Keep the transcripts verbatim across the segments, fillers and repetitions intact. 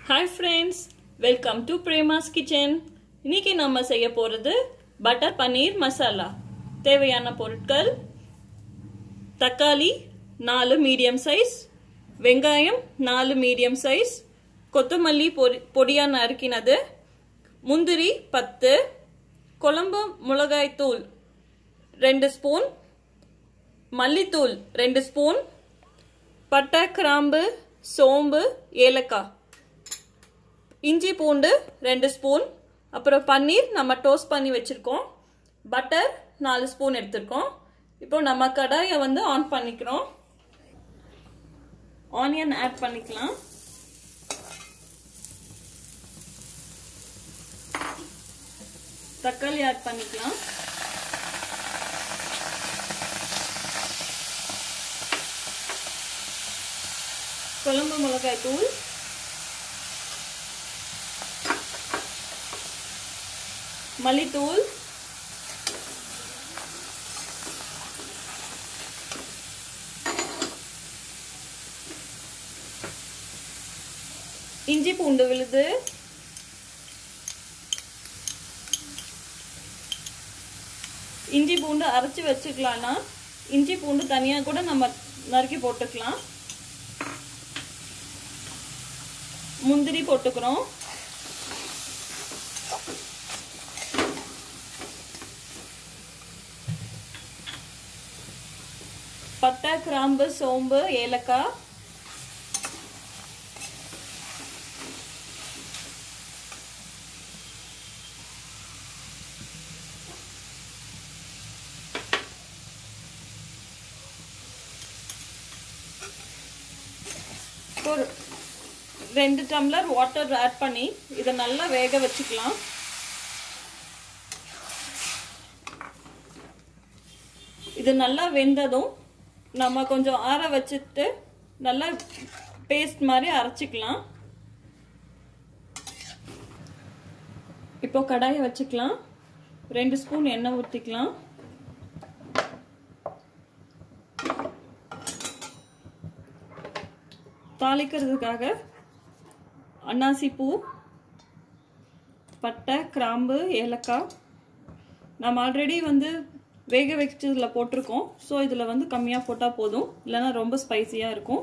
Hi friends, welcome to Prema's Kitchen. இன்னைக்கு நம்ம செய்ய போறது பட்டர் பன்னீர் மசாலா. தேவையான பொருட்கள் தக்காளி நாலு மீடியம் சைஸ், வெங்காயம் நாலு மீடியம் சைஸ், கொத்தமல்லி பொடியா நறுக்கினது, முந்திரி பத்து, கொழம்பு மிளகாய் தூள் ரெண்டு ஸ்பூன், மல்லித்தூள் ரெண்டு ஸ்பூன், பட்டை கிராம்பு சோம்பு ஏலக்காய், இஞ்சி பூண்டு ரெண்டு ஸ்பூன், அப்புறம் பன்னீர் நம்ம டோஸ்ட் பண்ணி வச்சிருக்கோம், பட்டர் நாலு ஸ்பூன் எடுத்துருக்கோம். இப்போ நம்ம கடாயை வந்து ஆன் பண்ணிக்கிறோம். ஆனியன் ஆட் பண்ணிக்கலாம். தக்காளி ஆட் பண்ணிக்கலாம். கொழம்பு மிளகாய் தூள், மல்லித்தூள், இஞ்சி பூண்டு விழுது, இஞ்சி பூண்டு அரைச்சி வச்சுக்கலாம்னா இஞ்சி பூண்டு தனியா கூட நம்ம நறுக்கி போட்டுக்கலாம். முந்திரி போட்டுக்கிறோம். பட்டை கிராம்பு சோம்பு ஏலக்காய், ஒரு ரெண்டு டம்ளர் வாட்டர் ஆட் பண்ணி இதை நல்லா வேக வச்சுக்கலாம். இது நல்லா வெந்ததும் நம்ம கொஞ்சம் ஆற வச்சுட்டு நல்லா பேஸ்ட் மாதிரி அரைச்சிக்கலாம். இப்போ கடாயை வச்சுக்கலாம். ரெண்டு ஸ்பூன் எண்ணெய் ஊற்றிக்கலாம். தாளிக்கிறதுக்காக அன்னாசி பூ, பட்டை கிராம்பு ஏலக்காய் நம்ம ஆல்ரெடி வந்து வேக வச்சதில் போட்டிருக்கோம். ஸோ இதில் வந்து கம்மியாக போட்டால் போதும், இல்லைன்னா ரொம்ப ஸ்பைசியாக இருக்கும்.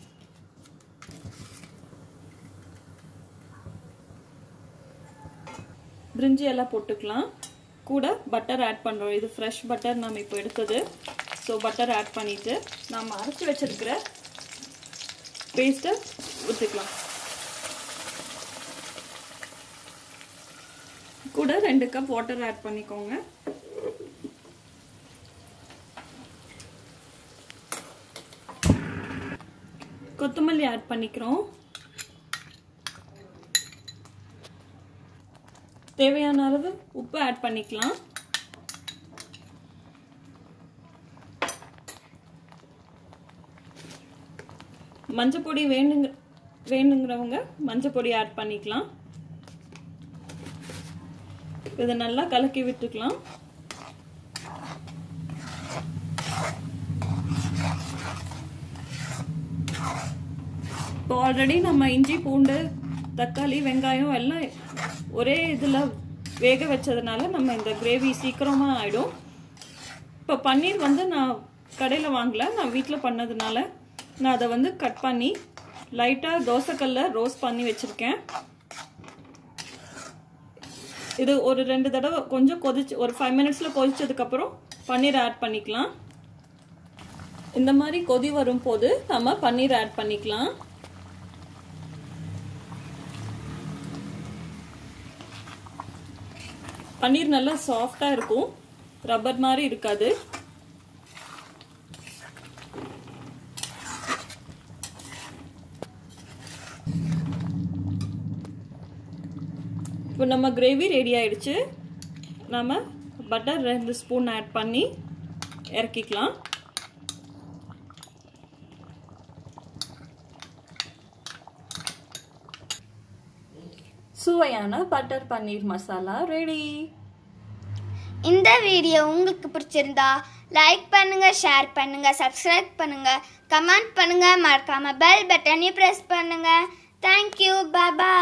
பிரிஞ்சி எல்லாம் போட்டுக்கலாம். கூட பட்டர் ஆட் பண்ணுறோம். இது ஃப்ரெஷ் பட்டர் நம்ம இப்போ எடுத்தது. ஸோ பட்டர் ஆட் பண்ணிவிட்டு நம்ம அரைச்சி வச்சிருக்கிற பேஸ்ட்டை ஊற்றிக்கலாம். கூட ரெண்டு கப் வாட்டர் ஆட் பண்ணிக்கோங்க. கொத்தமல்லி ஆட் பண்ணிக்கிறோம். தேவையான அளவு உப்பு ஆட் பண்ணிக்கலாம். மஞ்சப்பொடி வேணுங்க வேணுங்கிறவங்க மஞ்சப்பொடி ஆட் பண்ணிக்கலாம். இதை நல்லா கலக்கி விட்டுக்கலாம். இப்போ ஆல்ரெடி நம்ம இஞ்சி பூண்டு தக்காளி வெங்காயம் எல்லாம் ஒரே இதில் வேக வச்சதுனால நம்ம இந்த கிரேவி சீக்கிரமாக ஆகிடும். இப்போ பன்னீர் வந்து நான் கடையில் வாங்கலை, நான் வீட்டில் பண்ணதுனால நான் அதை வந்து கட் பண்ணி லைட்டாக தோசைக்கல்ல ரோஸ்ட் பண்ணி வச்சுருக்கேன். இது ஒரு ரெண்டு தடவை கொஞ்சம் கொதிச்சு ஒரு ஃபைவ் மினிட்ஸில் கொதிச்சதுக்கப்புறம் பன்னீர் ஆட் பண்ணிக்கலாம். இந்த மாதிரி கொதி வரும் போது நம்ம பன்னீர் ஆட் பண்ணிக்கலாம். பன்னீர் நல்லா சாஃப்டா இருக்கும், ரப்பர் மாதிரி இருக்காது. இப்போ நம்ம கிரேவி ரெடி ஆயிடுச்சு. நம்ம பட்டர் ரெண்டு ஸ்பூன் ஆட் பண்ணி இறக்கிக்கலாம். சுவையான பட்டர் பன்னீர் மசாலா ரெடி. இந்த வீடியோ உங்களுக்கு பிடிச்சிருந்தா லைக் பண்ணுங்க, ஷேர் பண்ணுங்க, சப்ஸ்கிரைப் பண்ணுங்க, கமெண்ட் பண்ணுங்க, மறக்காம பெல் பட்டனையும் பிரஸ் பண்ணுங்க. தேங்க்யூ, பாய்.